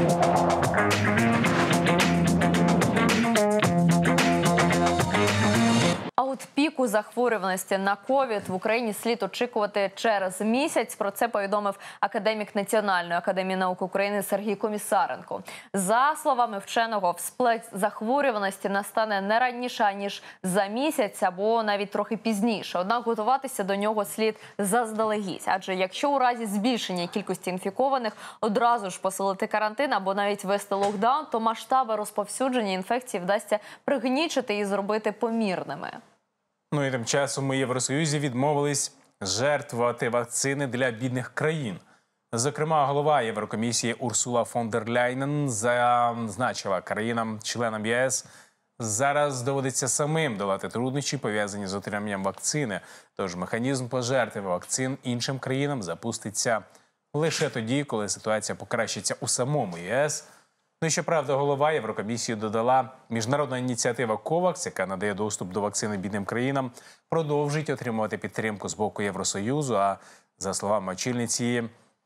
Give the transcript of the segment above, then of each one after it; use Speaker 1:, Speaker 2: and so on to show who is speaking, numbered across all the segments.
Speaker 1: А от піку захворюваності на ковід в Україні слід очікувати через місяць. Про це повідомив академік Національної академії наук України Сергій Комісаренко. За словами вченого, всплеск захворюваності настане не раніше, аніж за місяць або навіть трохи пізніше. Однак готуватися до нього слід заздалегідь. Адже якщо у разі збільшення кількості інфікованих одразу ж посилити карантин або навіть ввести локдаун, то масштаби розповсюдження інфекції вдасться пригнічити і зробити помірними.
Speaker 2: Ну і тим часом у Євросоюзі відмовились жертвувати вакцини для бідних країн. Зокрема, голова Єврокомісії Урсула фон дер Ляйнен зазначила країнам-членам ЄС, зараз доводиться самим долати труднощі, пов'язані з отриманням вакцини. Тож механізм пожертви вакцин іншим країнам запуститься лише тоді, коли ситуація покращиться у самому ЄС. Ну і щоправда, голова Єврокомісії додала, міжнародна ініціатива COVAX, яка надає доступ до вакцини бідним країнам, продовжить отримувати підтримку з боку Євросоюзу. А за словами очільниці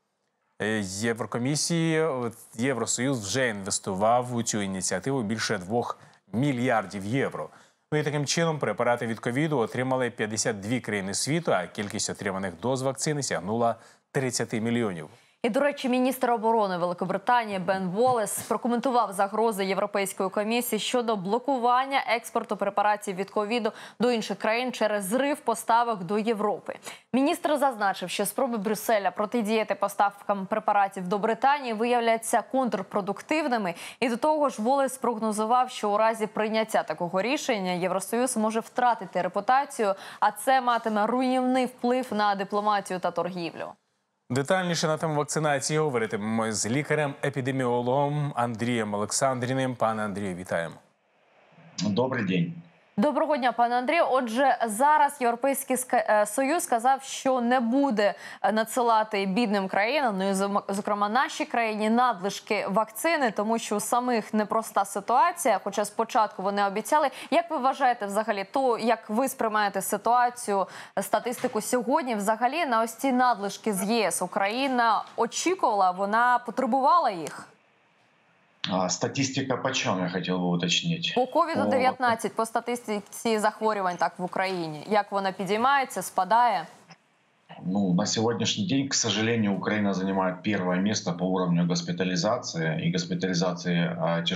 Speaker 2: Єврокомісії, Євросоюз вже інвестував у цю ініціативу більше 2 мільярдів євро. Ну і таким чином препарати від ковіду отримали 52 країни світу, а кількість отриманих доз вакцини сягнула 30 мільйонів.
Speaker 1: І, до речі, міністр оборони Великобританії Бен Воллес прокоментував загрози Європейської комісії щодо блокування експорту препаратів від ковіду до інших країн через зрив поставок до Європи. Міністр зазначив, що спроби Брюсселя протидіяти поставкам препаратів до Британії виявляються контрпродуктивними. І до того ж, Воллес прогнозував, що у разі прийняття такого рішення Євросоюз може втратити репутацію, а це матиме руйнівний вплив на дипломатію та торгівлю.
Speaker 2: Детальніше на тему вакцинації говоритимемо з лікарем-епідеміологом Андрієм Олександріним. Пане Андрію, вітаємо.
Speaker 3: Добрий день.
Speaker 1: Доброго дня, пане Андрію. Отже, зараз Європейський Союз сказав, що не буде надсилати бідним країнам, ну і зокрема нашій країні, надлишки вакцини, тому що у самих непроста ситуація, хоча спочатку вони обіцяли. Як ви вважаєте взагалі, то як ви сприймаєте ситуацію, статистику сьогодні, взагалі на ось ці надлишки з ЄС Україна очікувала, вона потребувала їх?
Speaker 3: Статистика по чому, я хотів би уточнити?
Speaker 1: По COVID-19, по статистиці захворювань так в Україні. Як вона підіймається, спадає?
Speaker 3: Ну, на сегодняшний день, к сожалению, Украина занимает первое место по уровню госпитализации и госпитализации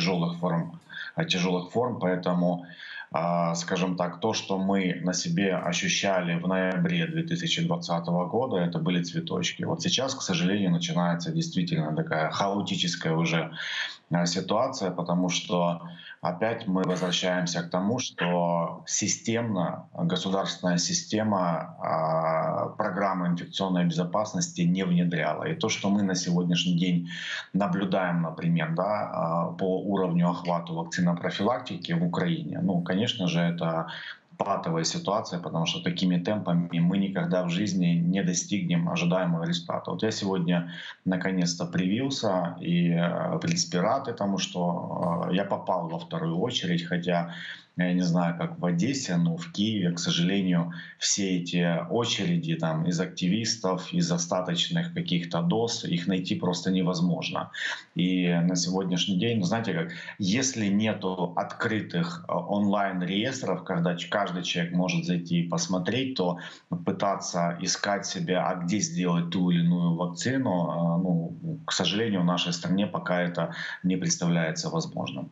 Speaker 3: тяжелых форм, поэтому, скажем так, то, что мы на себе ощущали в ноябре 2020 года, это были цветочки. Вот сейчас, к сожалению, начинается действительно такая хаотическая уже ситуация, потому что опять мы возвращаемся к тому, что системно государственная система программы инфекционной безопасности не внедряла. И то, что мы на сегодняшний день наблюдаем, например, по уровню охвата вакцинопрофилактики в Украине, ну, конечно же, это патовая ситуация, потому что такими темпами мы никогда в жизни не достигнем ожидаемого результата. Вот я сегодня наконец-то привился, и в принципе рад этому, что я попал во вторую очередь, хотя я не знаю, как в Одессе, но в Киеве, к сожалению, все эти очереди там из активистов, из остаточных каких-то доз, их найти просто невозможно. И на сегодняшний день, знаете как, если нету открытых онлайн-реестров, когда каждый человек может зайти и посмотреть, то пытаться искать себе, а где сделать ту или иную вакцину, ну, к сожалению, в нашей стране пока это не представляется возможным.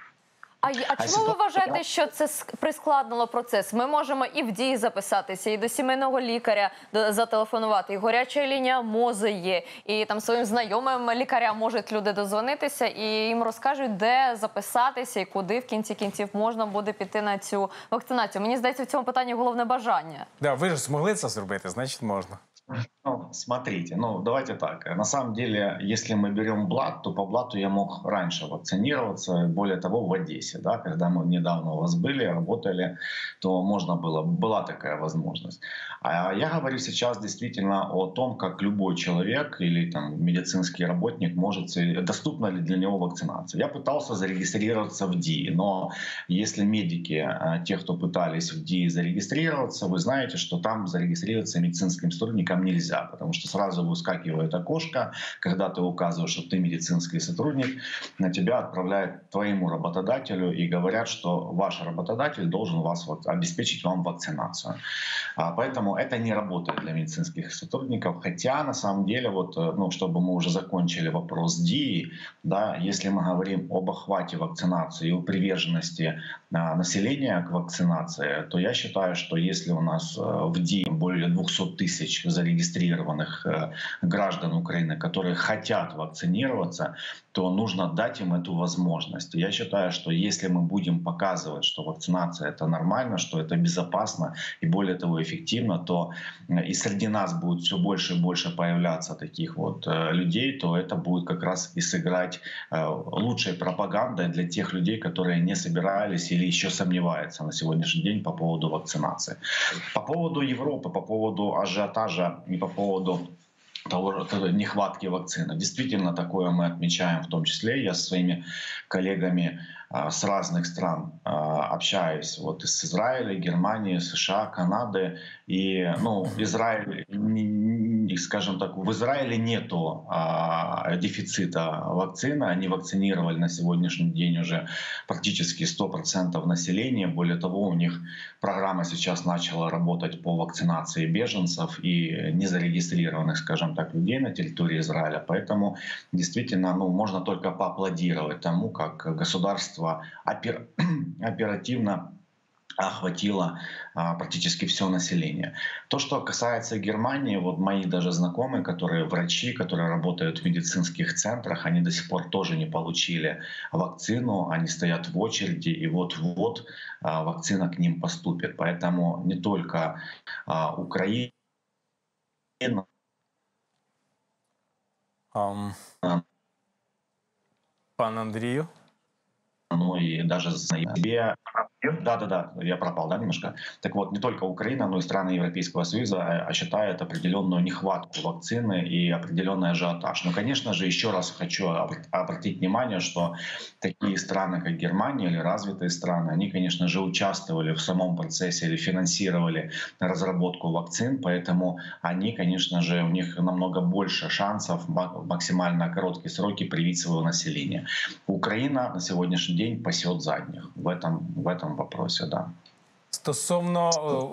Speaker 1: А чому ви вважаєте, що це прискладнило процес? Ми можемо і в Дії записатися, і до сімейного лікаря зателефонувати, і гаряча лінія МОЗу є, і там своїм знайомим лікарям можуть люди дозвонитися, і їм розкажуть, де записатися, і куди в кінці кінців можна буде піти на цю вакцинацію. Мені здається, в цьому питанні головне бажання.
Speaker 2: Да, ви ж змогли це зробити, значить можна.
Speaker 3: Ну, смотрите, ну давайте так. На самом деле, если мы берем блат, то по блату я мог раньше вакцинироваться. Более того, в Одессе, да, когда мы недавно у вас были, работали, то можно было, была такая возможность. А я говорю сейчас действительно о том, как любой человек или там медицинский работник может, доступна ли для него вакцинация. Я пытался зарегистрироваться в ДИИ, но если медики, те, кто пытались в ДИИ зарегистрироваться, вы знаете, что там зарегистрироваться медицинским сотрудникам нельзя. нельзя, потому что сразу выскакивает окошко, когда ты указываешь, что ты медицинский сотрудник, на тебя отправляют твоему работодателю и говорят, что ваш работодатель должен вас обеспечить вам вакцинацию. Поэтому это не работает для медицинских сотрудников, хотя на самом деле, вот, ну, чтобы мы уже закончили вопрос ДИИ, да, если мы говорим об охвате вакцинации и о приверженности населения к вакцинации, то я считаю, что если у нас в ДИИ более 200 тысяч зарегистрированных граждан Украины, которые хотят вакцинироваться, то нужно дать им эту возможность. Я считаю, что если мы будем показывать, что вакцинация — это нормально, что это безопасно и более того эффективно, то и среди нас будет все больше и больше появляться таких вот людей, то это будет как раз и сыграть лучшей пропагандой для тех людей, которые не собирались или еще сомневаются на сегодняшний день по поводу вакцинации. По поводу Европы, по поводу ажиотажа и по поводу нехватки вакцины. Действительно, такое мы отмечаем в том числе. Я со своими коллегами с разных стран общаюсь. Вот из Израиля, Германии, США, Канады. И, ну, Израиль, скажем так, в Израиле нету дефицита вакцины. Они вакцинировали на сегодняшний день уже практически 100% населения. Более того, у них программа сейчас начала работать по вакцинации беженцев и незарегистрированных, скажем так, людей на территории Израиля. Поэтому действительно, ну, можно только поаплодировать тому, как государство оперативно охватило практически все население. То, что касается Германии, вот мои даже знакомые, которые врачи, которые работают в медицинских центрах, они до сих пор тоже не получили вакцину, они стоят в очереди, и вот-вот вакцина к ним поступит. Поэтому не только Украина,
Speaker 2: Пан Андрію?
Speaker 3: ну и даже себе. Да, я пропал, да, немножко. Так вот, не только Украина, но и страны Европейского Союза считают определенную нехватку вакцины и определенный ажиотаж. Но, конечно же, еще раз хочу обратить внимание, что такие страны, как Германия или развитые страны, они, конечно же, участвовали в самом процессе или финансировали разработку вакцин, поэтому они, конечно же, у них намного больше шансов в максимально короткие сроки привить свое население. Украина на сегодняшний день пасет задних в этом вопросе, да.
Speaker 2: Стосовно,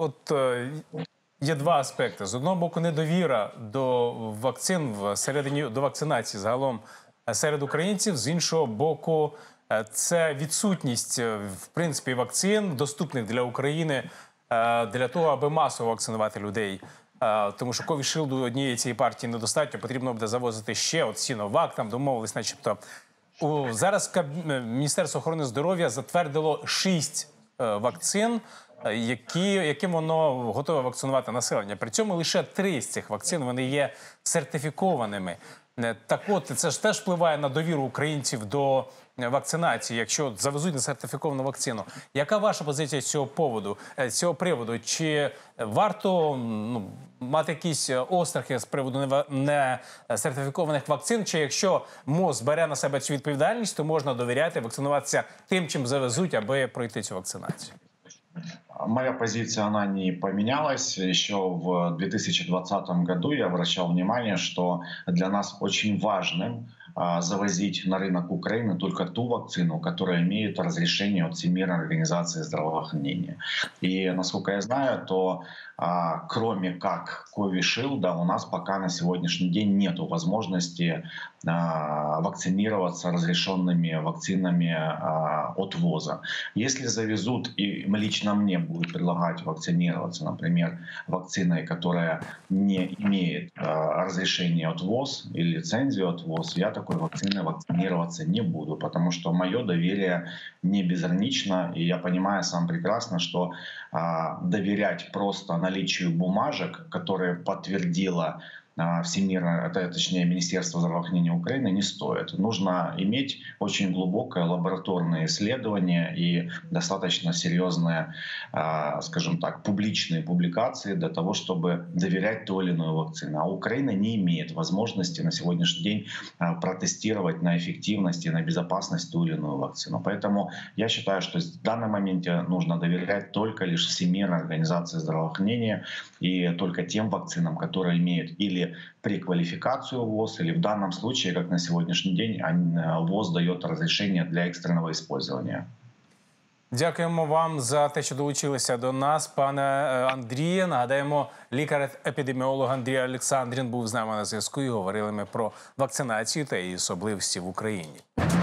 Speaker 2: є два аспекти. З одного боку, недовіра до вакцин до вакцинації загалом серед українців. З іншого боку, це відсутність, в принципі, вакцин, доступних для України, для того, аби масово вакцинувати людей. Тому що Ковішилду однієї цієї партії недостатньо, потрібно буде завозити ще, от Сіновак, там домовились, начебто. Зараз Міністерство охорони здоров'я затвердило 6 вакцин, яким воно готове вакцинувати населення. При цьому лише 3 з цих вакцин вони є сертифікованими. Так от, це ж теж впливає на довіру українців до вакцинації, якщо завезуть несертифіковану вакцину. Яка ваша позиція з цього приводу? Чи варто мати якісь острахи з приводу несертифікованих вакцин? Чи якщо МОЗ бере на себе цю відповідальність, то можна довіряти вакцинуватися тим, чим завезуть, аби пройти цю вакцинацію?
Speaker 3: Моя позиция, она не поменялась. Еще в 2020 году я обращал внимание, что для нас очень важным завозить на рынок Украины только ту вакцину, которая имеет разрешение от Всемирной организации здравоохранения. И, насколько я знаю, то кроме как Ковишилда, у нас пока на сегодняшний день нет возможности вакцинироваться разрешенными вакцинами от ВОЗа. Если завезут, и лично мне будут предлагать вакцинироваться, например, вакциной, которая не имеет разрешения от ВОЗ или лицензию от ВОЗ, я такой вакциной вакцинироваться не буду, потому что мое доверие не безгранично, и я понимаю сам прекрасно, что доверять просто наличию бумажек, которые подтвердила точнее, Министерство здравоохранения Украины не стоит. Нужно иметь очень глубокое лабораторное исследование и достаточно серьезные, скажем так, публичные публикации для того, чтобы доверять той или иной вакцине. А Украина не имеет возможности на сегодняшний день протестировать на эффективность и на безопасность ту или иную вакцину. Поэтому я считаю, что в данном моменте нужно доверять только лишь Всемирной организации здравоохранения и только тем вакцинам, которые имеют или преквалификацию ВОЗ, или в данном случае, как на сегодняшний день, ВОЗ дает разрешение для экстренного использования.
Speaker 2: Дякуємо вам за те, що долучилися до нас, пане Андріє. Нагадаємо, лікар-епідеміолог Андрій Олександрін був з нами на зв'язку і говорили ми про вакцинацію та її особливості в Україні.